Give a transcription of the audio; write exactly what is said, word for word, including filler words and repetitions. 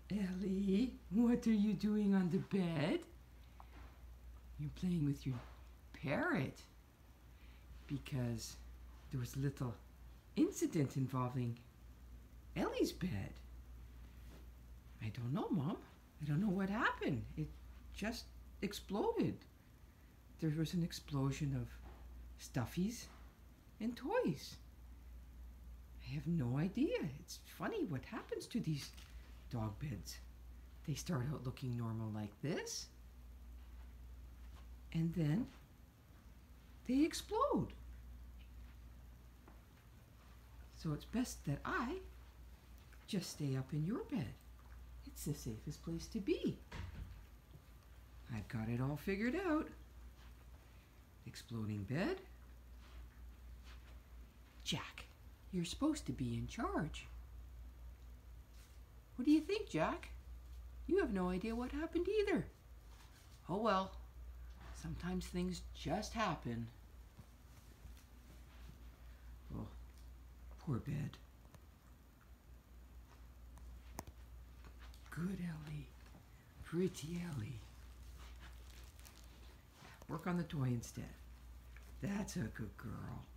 Ellie, what are you doing on the bed? You're playing with your parrot because there was a little incident involving Ellie's bed. I don't know, Mom. I don't know what happened. It just exploded. There was an explosion of stuffies and toys. I have no idea. It's funny what happens to these dog beds. They start out looking normal like this, and then they explode. So it's best that I just stay up in your bed. It's the safest place to be. I've got it all figured out. Exploding bed. Jack, you're supposed to be in charge. What do you think, Jack? You have no idea what happened either. Oh well, sometimes things just happen. Oh, poor bed. Good Ellie. Pretty Ellie. Work on the toy instead. That's a good girl.